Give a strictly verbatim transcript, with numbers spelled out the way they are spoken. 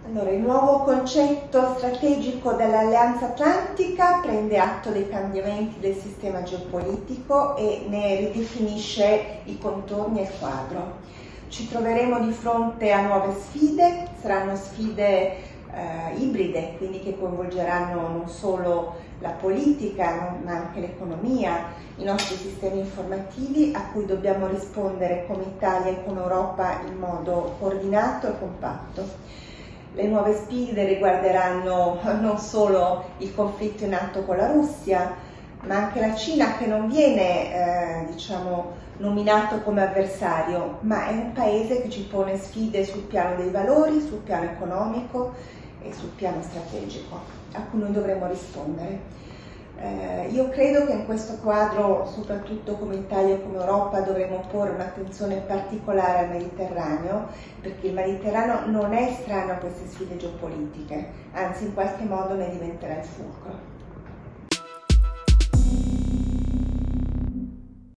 Allora, il nuovo concetto strategico dell'Alleanza Atlantica prende atto dei cambiamenti del sistema geopolitico e ne ridefinisce i contorni e il quadro. Ci troveremo di fronte a nuove sfide, saranno sfide eh, ibride, quindi che coinvolgeranno non solo la politica, ma anche l'economia, i nostri sistemi informativi a cui dobbiamo rispondere come Italia e come Europa in modo coordinato e compatto. Le nuove sfide riguarderanno non solo il conflitto in atto con la Russia, ma anche la Cina, che non viene eh, diciamo, nominato come avversario, ma è un paese che ci pone sfide sul piano dei valori, sul piano economico e sul piano strategico, a cui noi dovremo rispondere. Eh, io credo che in questo quadro, soprattutto come Italia e come Europa, dovremo porre un'attenzione particolare al Mediterraneo, perché il Mediterraneo non è estraneo a queste sfide geopolitiche, anzi in qualche modo ne diventerà il fulcro.